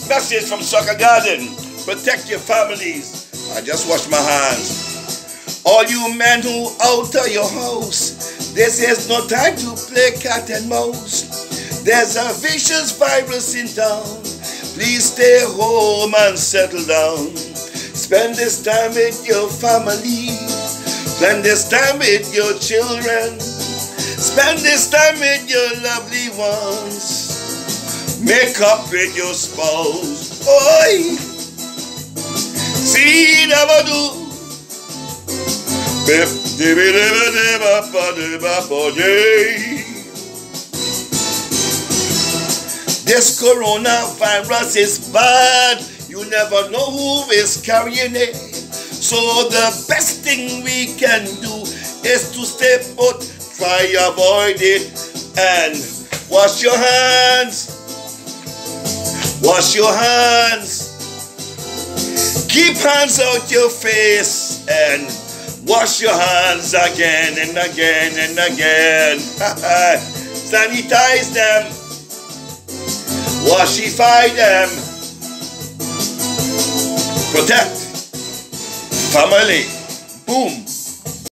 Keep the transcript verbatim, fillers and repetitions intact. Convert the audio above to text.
Message from Soccer Garden. Protect your families. I just wash my hands. All you men who out of your house, this is no time to play cat and mouse. There's a vicious virus in town. Please stay home and settle down. Spend this time with your family. Spend this time with your children. Spend this time with your lovely ones. Make up with your spouse. Oi! See never do. This coronavirus is bad. You never know who is carrying it. So the best thing we can do is to stay put, try avoid it, and wash your hands. Wash your hands. Keep hands out your face and wash your hands again and again and again. Sanitize them. Washify them. Protect family. Boom.